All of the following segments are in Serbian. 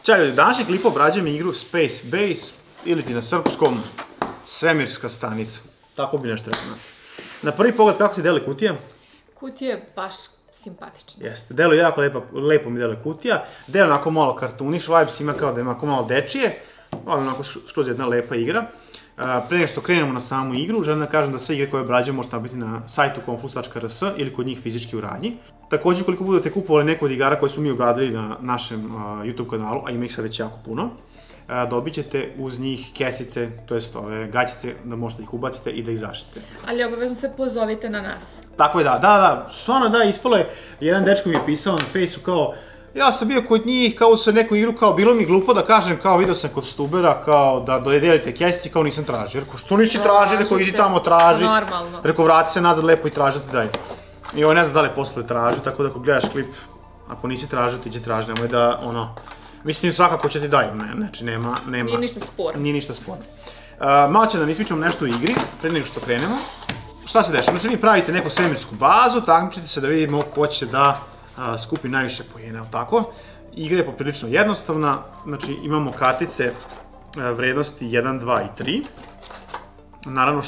Ćao ljudi, današnji klip obrađujem igru Space Base ili ti na srpskom svemirska stanica. Tako bi nešto rekao nas. Na prvi pogled kako ti deluje kutija? Kutija je baš simpatična. Jeste, deluje jako lepo mi deluje kutija. Deluje onako malo kartuniš, vibes ima kao da ima onako malo dečije. Ali onako skroz jedna lepa igra. Pre nego što krenemo na samu igru, želim da kažem da sve igre koje obrađujem možete nabiti na sajtu konfus.rs ili kod njih fizički u radnji. Također, ukoliko budete kupovali neku od igara koje smo mi obradili na našem YouTube kanalu, a ima ih sad već jako puno, dobit ćete uz njih kesice, to jest ove gaćice, da možete ih ubacite i da ih zaštite. Ali obavezno se pozovite na nas. Tako je, da, stvarno da, ispalo je, jedan dečko mi je pisao na Fejsu kao, ja sam bio kod njih, kao sa neku igru, kao bilo mi glupo da kažem, kao vidio sam kod Stubera, kao da dodelite kesici, kao nisam tražio. Rekao, što nisi tražio, rekao, idi tamo traži. Normalno. Rekao, vrati se nazad lepo i tražite dalje. I ovo ne znam da li je posle tražio, tako da ako gledaš klip, ako nisi tražio, ti će traži, nemoj da, ono, mislim svakako će ti daju, znači nema... Nije ništa sporno. Nije ništa sporno. Malo će da nam ispričamo nešto u igri, pre nego što krenemo. Šta se dešava? Znači vi pravite neku svemirsku bazu, takmičite se da vidimo ko će da skupi najviše poena, ali tako? Igra je poprilično jednostavna, znači imamo kartice vrednosti 1, 2 i 3. Naravno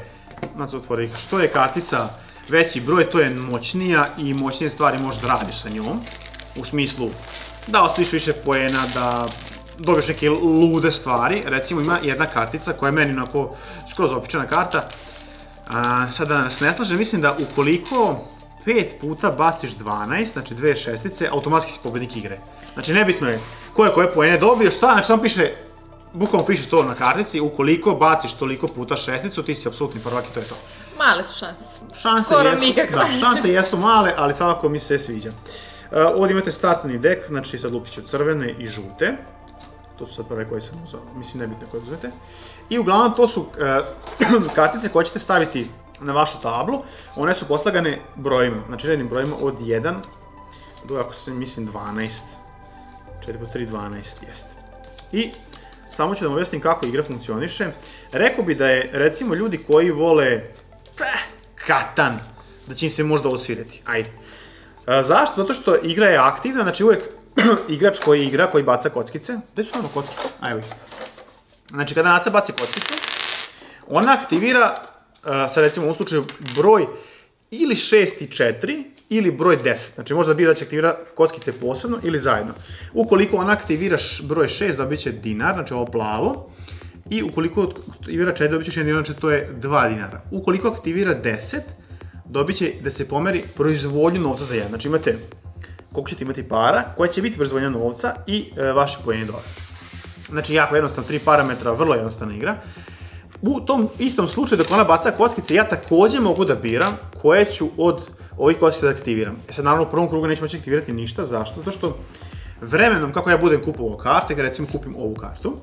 što je kartica veći broj, to je moćnija i moćnije stvari možeš da radiš sa njom. U smislu da osvojiš više poena, da dobiješ neke lude stvari. Recimo ima jedna kartica koja je meni onako skroz opičana karta. Sad da nas ne slažem, mislim da ukoliko 5 puta baciš 12, znači dve šestice, automatski si pobednik igre. Znači nebitno je koje poene dobiješ, šta, znači samo piše, bukvalno piše to na kartici, ukoliko baciš toliko puta šesticu, ti si apsolutni prvak i to je to. Male su šanse. Šanse jesu male, ali svakako mi se sviđa. Ovdje imate startni dek, znači sad lupit ću crvene i žute. To su sad prve koje sam uzao, mislim nebitno koje uzmete. I uglavnom to su kartice koje ćete staviti na vašu tablu. One su poslagane brojima, znači rednim brojima od 1 do, ako se mislim, 12. 4 po 3, 12, jeste. I samo ću da vam objasnim kako igra funkcioniše. Rekao bi da je, recimo, ljudi koji vole Katan, da će im se možda osvirati. Ajde. Zašto? Zato što igra je aktivna, znači uvek igrač koji igra, koji baca kockice. Gde su ono kockice? A evo ih. Znači kada Naca baci kockicu, ona aktivira, sad recimo u ovom slučaju, broj ili 6 i 4 ili broj 10. Znači možda bi da će aktivira kockice posebno ili zajedno. Ukoliko ona aktivira broj 6, dobit će dinar, znači ovo plavo. I ukoliko aktivira 4, dobit ćeš 1 dinar, znači to je 2 dinara. Ukoliko aktivira 10, dobit će da se pomeri proizvodnju novca za 1. Znači imate koliko ćete imati para, koja će biti proizvodnja novca i vaše poeni dole. Znači jako jednostavno, 3 parametra, vrlo jednostavna igra. U tom istom slučaju dok ona baca kockice, ja također mogu da biram koje ću od ovih kockica da aktiviram. Sad naravno u prvom krugu neću moći aktivirati ništa, zašto? Zato što vremenom kako ja budem kupovao karte, recimo kupim ovu kartu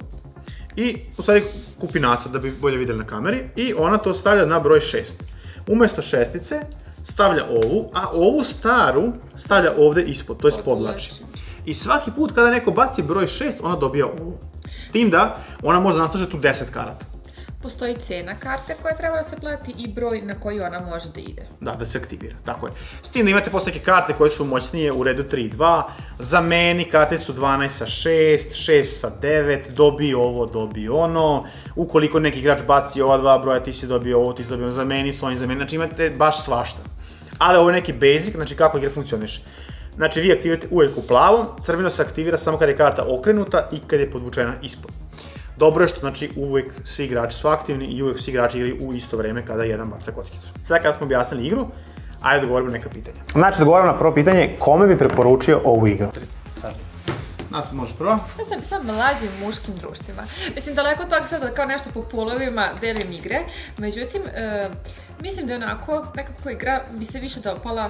i u stvari kupi Naca da bi bolje vidjeli na kameri i ona to stavlja na broj 6. Umjesto šestice stavlja ovu, a ovu staru stavlja ovdje ispod, to je podvlači. I svaki put kada neko baci broj 6, ona dobija ovu. S tim da ona može da naslaže tu 10 karata. Postoji cena karte koja treba da se plati i broj na koji ona može da ide. Da se aktivira, tako je. S tim da imate posle neke karte koje su moćnije u redu 3 i 2, zameni karticu 12 sa 6, 6 sa 9, dobij ovo, dobij ono, ukoliko neki igrač baci ova dva broja, ti si dobio ovo, ti si dobio ono, zameni s ovim, zameni, znači imate baš svašta. Ali ovo je neki basic, znači kako igra funkcioniše. Znači vi aktivirate uvijek u plavom, crveno se aktivira samo kad je karta okrenuta i kad je podvučena ispod. Dobro je što znači uvijek svi igrači su aktivni i uvijek svi igrači igraju u isto vreme kada jedan baca kockicu. Sad kada smo objasnili igru, ajde da odgovorimo neka pitanja. Znači da odgovorimo na prvo pitanje, kome bi preporučio ovu igru? Sad. Naca, možeš prvo? Ja sam sad mlađim muškim društvima. Mislim, daleko od toga sada kao nešto po polovima delim igre, međutim, mislim da je onako, nekako igra bi se više dopala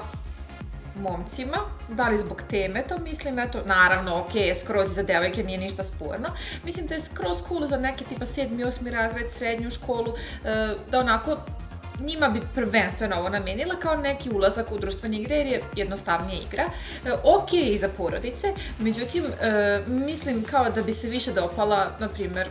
momcima, da li zbog teme to mislim, eto, naravno, okej, skroz za devojke nije ništa sporno. Mislim da je skroz cool za neke tipa 7. 8. razred, srednju školu, da onako njima bi prvenstveno ovo namenila kao neki ulazak u društvene igre jer je jednostavnija igra. Okej i za porodice, međutim, mislim kao da bi se više dopala, na primjer,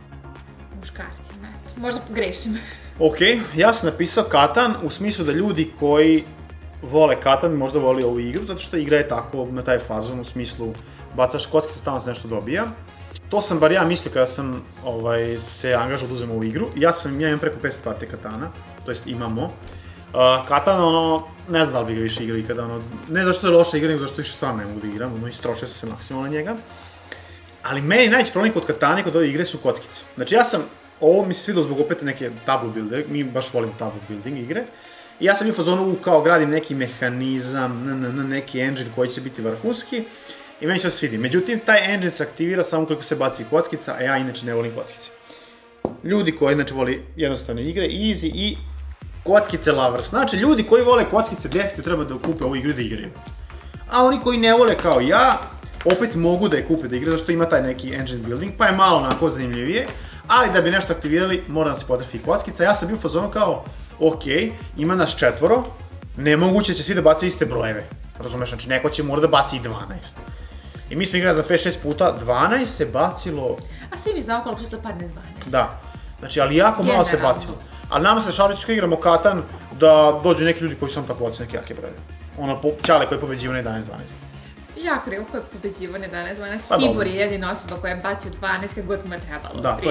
muškarcima, eto, možda grešim. Okej, ja sam napisao Katan u smislu da ljudi koji vole Katan možda voli ovu igru, zato što igra je tako na taj fazon u smislu bacaš kockice, stalno se nešto dobija. To sam bar ja mislio kada sam se angažao da uzem ovu igru. Ja imam preko 500 partije Katana, to jest imamo. Katan, ne znam da li bi ga više igrao ikada, ne zašto je loša igra, nego zašto više stvarno ne mogu da igram, istrošio sam se maksimalno na njega. Ali meni najveći problem kod Katana i kod ove igre su kockice. Znači ovo mi se svidilo zbog opet neke table builder, mi baš volimo table building igre. I ja sam bio u fazonu kao gradim neki mehanizam, neki engine koji će biti vrhunski. I meni se svidi. Međutim, taj engine se aktivira samo ukoliko se baci kockica, a ja inače ne volim kockice. Ljudi koji znači voli jednostavne igre, easy i kockice lovers. Znači, ljudi koji vole kockice definitivno treba da kupe ovu igru da igraju. A oni koji ne vole kao ja, opet mogu da je kupe da igraju, zašto ima taj neki engine building, pa je malo onako zanimljivije. Ali da bi nešto aktivirali, mora da se potrefi i kockica. Ja sam bio u fazonu kao, ok, ima nas 4, nemoguće će svi da bacaju iste brojeve. Razumeš, znači neko će mora da baci i 12. I mi smo igrali za 5-6 puta, 12 se bacilo... A svi mi znao koliko što padne 12. Da, znači ali jako malo se bacilo. Ali nama se dešavalo kad igramo Katan da dođu neki ljudi koji samo tako bacaju neke jake brojeve. Ćale koji je pobeđivo na 11-12. Jako rekao ko je pobeđivo na 11-12. Tibor je jedina osoba koja je bacio 12 kad god mu je trebalo. Da,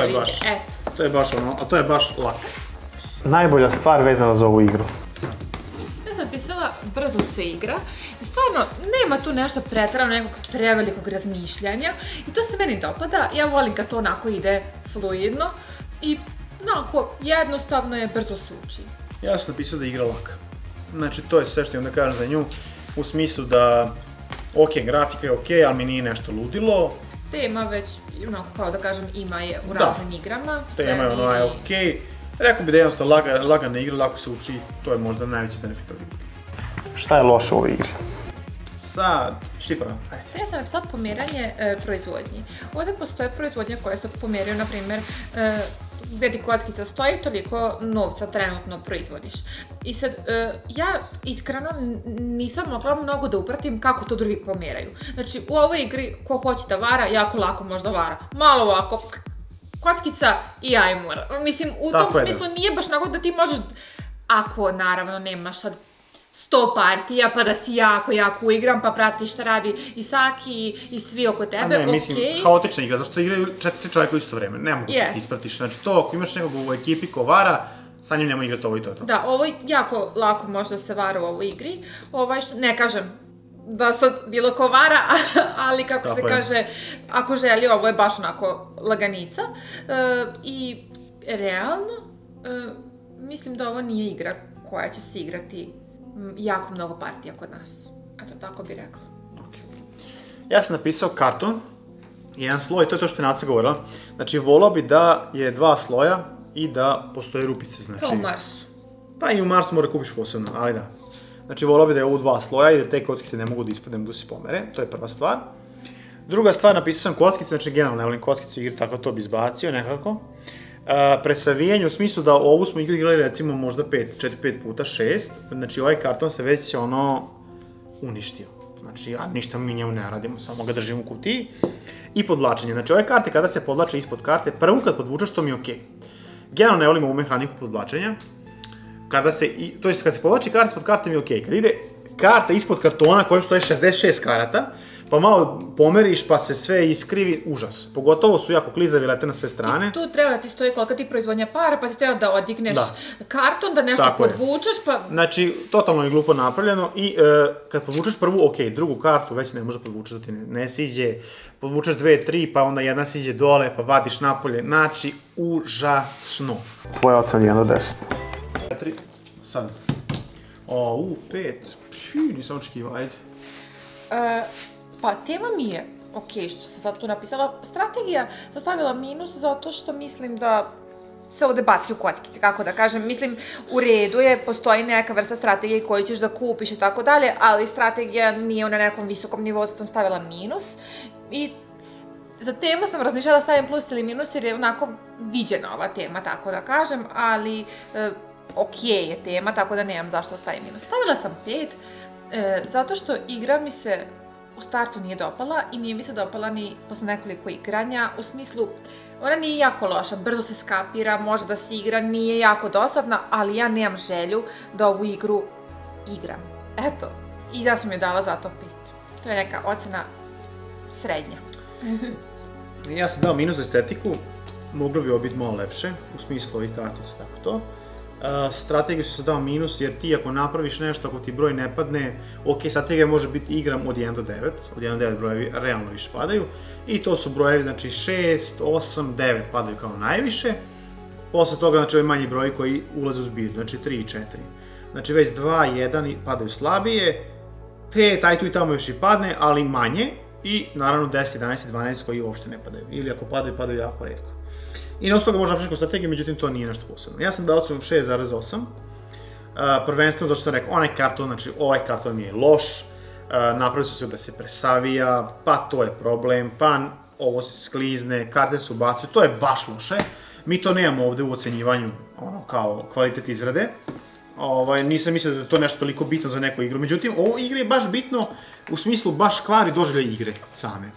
to je baš lak. Najbolja stvar vezana za ovu igru. Ja sam napisala brzo se igra i stvarno nema tu nešto pretjerano nekog prevelikog razmišljanja i to se meni dopada, ja volim kad to onako ide fluidno i onako jednostavno je, brzo se uči. Ja sam napisao da je igra laka. Znači to je sve što imam da kažem za nju u smislu da ok, grafika je ok, ali mi nije nešto ludilo. Tema već, onako kao da kažem, ima je u raznim igrama. Tema je ok. Rekao bi da je jednostavno lagana igra, lako se uči, to je možda najveći benefit od igre. Šta je loše u ovoj igri? Sad, štipara, ajde. Ja sam napisala pomeranje proizvodnji. Ovdje postoje proizvodnje koje se pomeraju, na primjer, gdje ti kockica stoji, toliko novca trenutno proizvodiš. I sad, ja iskreno nisam mogla mnogo da upratim kako to drugi pomeraju. Znači, u ovoj igri, ko hoće da vara, jako lako možda vara. Malo ovako, kockica i ajmur. Mislim, u tom smislu nije baš mnogo da ti možeš, ako naravno nemaš sad 100 partija pa da si jako uigram pa pratiš šta radi i Saki i svi oko tebe, okej. A ne, mislim, haotična igra, zašto igraju 4 čovjeka u isto vreme, ne mogu da ti ispratiš. Znači to, ako imaš nekog u ekipi ko vara, sa njim nemoj igrati ovo i to. Da, ovo jako lako može da se vara u ovoj igri, ne kažem da sad bilo ko vara, ali kako se kaže, ako želi, ovo je baš onako laganica. I realno, mislim da ovo nije igra koja će se igrati jako mnogo partija kod nas. Eto, tako bih rekla. Ja sam napisao karton, jedan sloj, to je to što je Naca govorila. Znači, volao bi da je 2 sloja i da postoje rupice, znači... Kao u Marsu. Pa i u Marsu mora kupiš posebno, ali da. Znači, volao bi da je ovo 2 sloja i da te kockice ne mogu da ispadne, da se pomere, to je prva stvar. Druga stvar, napisao sam kockice, znači generalno ne volim kockice u igri, tako to bi izbacio nekako. Presavijanje u smislu da ovu smo igrali recimo možda 4-5 puta, 6, znači ovaj karton se već uništio. Znači, ništa mi njemu ne radimo, samo ga držimo u kutiji. I podvlačenje, znači ove karte kada se podvlače ispod karte, prvo kad podvučeš to mi je okej. Generalno ne volim ovu mehaniku podvlačenja. To jest kad se povlači karta ispod karte mi je okej. Kad ide karta ispod kartona kojem stoje 66 karata, pa malo pomeriš pa se sve iskrivi, užas. Pogotovo su jako klizavi, lete na sve strane. I tu treba da ti stoji kolika ti proizvodnja para, pa ti treba da odigneš karton, da nešto podvučeš, pa... Znači, totalno je glupo napravljeno i kad podvučeš prvu, okej, drugu kartu već ne može podvučeš da ti ne siđe, podvučeš 2, 3, pa onda jedna siđe dole, pa vadiš napolje, znači, užasno. Tvoja ocena 1 do 10. 4, sad. 5, nisam očekivao, ajde. Pa tema mi je okej što sam sad tu napisala. Strategija sam stavila minus zato što mislim da se ovde baci u kockice, kako da kažem. Mislim, u redu je, postoji neka vrsta strategije koju ćeš da kupiš i tako dalje, ali strategija nije na nekom visokom nivou, zato sam stavila minus. I za temu sam razmišljala da stavim plus ili minus jer je onako viđena ova tema, tako da kažem, ali okej je tema, tako da nemam zašto stavim minus. Stavila sam 5, zato što igra mi se u startu nije dopala i nije mi se dopala ni posle nekoliko igranja, u smislu, ona nije jako loša, brzo se skapira, može da se igra, nije jako dosadna, ali ja nemam želju da ovu igru igram. Eto, i ja sam joj dala zato 5. To je neka ocena srednja. Ja sam dao minus za estetiku, moglo bi ovo biti malo lepše, u smislu ovih kartica, tako to. Strategiju sam dao minus jer ti ako napraviš nešto, ako ti broj ne padne, ok, strategija može biti igram od 1 do 9, od 1 do 9 brojevi realno više padaju i to su brojevi, znači 6, 8, 9 padaju kao najviše, posle toga znači ovi manji broji koji ulaze u zbir, znači 3 i 4. Znači već 2, 1 padaju slabije, 5, aj tu i tamo još i padne, ali manje, i naravno 10, 11 i 12 koji uopšte ne padaju, ili ako padaju, padaju jako retko. I na osnovu toga možda napišem kao strategiju, međutim to nije nešto posebno. Ja sam dao ocenu 6,8, prvenstveno zašto sam rekao, onaj karton, znači ovaj karton mi je loš, napravili su se da se presavija, pa to je problem, pa ovo se sklizne, karte se ubacuju, to je baš loše. Mi to nemamo ovde u ocenjivanju, ono, kao kvalitet izrade. Nisam mislio da je to nešto toliko bitno za neku igru, međutim, ovo igre je baš bitno u smislu baš kvari doživljaj igre same.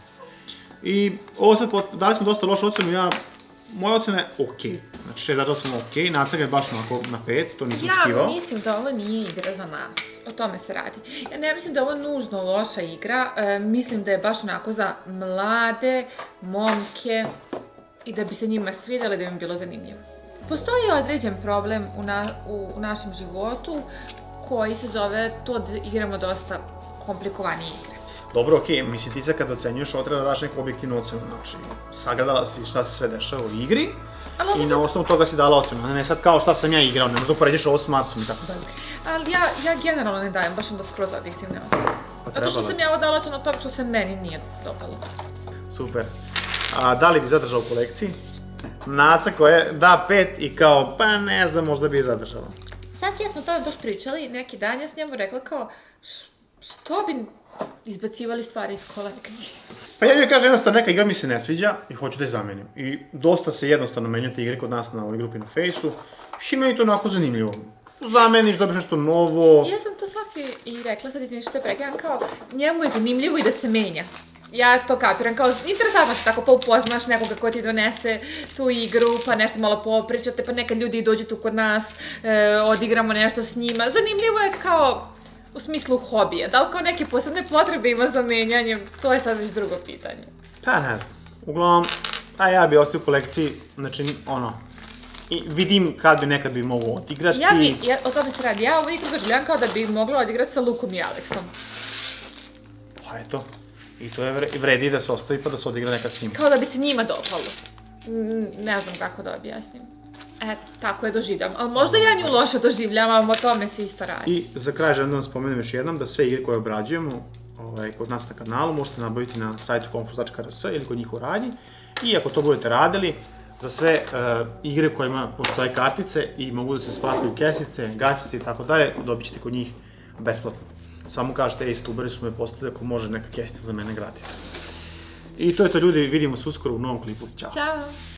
I ovo sad, dali smo dosta lošu ocenu, moja ocena je okej, znači 6,8 je okej, nacega je baš onako na 5, to nisam očekivao. Ja mislim da ovo nije igra za nas, o tome se radi. Ja ne mislim da je ovo nužno loša igra, mislim da je baš onako za mlade momke i da bi se njima svidjela, da bi im bilo zanimljivo. Postoji određen problem u našem životu koji se zove to da igramo dosta komplikovanije igre. Dobro, okej, mislim ti sad kad ocenjuješ, ovo treba da daš neku objektivnu ocenu, znači sagledala si šta se sve dešava u igri i na osnovu toga si dala ocenu, ne sad kao šta sam ja igrao, ne možda uporediš ovo s Marsom i tako dalje. Ali ja generalno ne dajem baš onda skroz objektivne ocene. Zato što sam ja ovo dala ocenu od toga što se meni nije dopalo. Super. A da li bi zadržao u kolekciji? Naca koja da 5 i kao, pa ne znam, možda bi je zadržala. Sad ja smo o tome baš pričali, neki dan ja s njemu rekla kao, što bi izbacivali stvari iz kolekcije? Pa ja joj kažem jednostavno, neka igra mi se ne sviđa i hoću da je zamenim. I dosta se jednostavno menjate igre kod nas na ovoj grupi na Fejsu i meni to onako zanimljivo. Zameniš, dobiš nešto novo. Ja sam to Safi i rekla, sad izvini što te prekidam, kao njemu je zanimljivo i da se menja. Ja to kapiram, kao interesantno se tako pa upoznaš nekoga ko ti donese tu igru, pa nešto malo popričate, pa nekad ljudi dođu tu kod nas, odigramo nešto s njima. Zanimljivo je kao u smislu hobija, da li kao neke posebne potrebe ima za menjanjem, to je sad već drugo pitanje. Pa ne znam, uglavnom, ja bi ostao u kolekciji, znači ono, vidim kad bi nekad bi mogu odigrati. O tome se radi, ja ovu igru doživljam kao da bi mogla odigrati sa Lukom i Aleksom. Pa eto. I to je vredi da se ostavi pa da se odigra neka s njima. Kao da bi se njima dopalo. Ne znam kako da objasnim. Tako je doživljam. Ali možda ja nju loše doživljavam, o tome se isto radi. I za kraj želim da vam spomenem još jednom da sve igre koje obrađujemo kod nas na kanalu možete nabaviti na sajtu konfus.rs ili kod njih u radnji. I ako to budete radili, za sve igre u kojima postoje kartice i mogu da se spakuju kesice, gaćice i tako dalje, dobit ćete kod njih besplatno. Samo kažete, stuberi su me postavili ako može neka kesica za mene gratis. I to je to ljudi, vidimo se uskoro u novom klipu. Ćao! Ćao!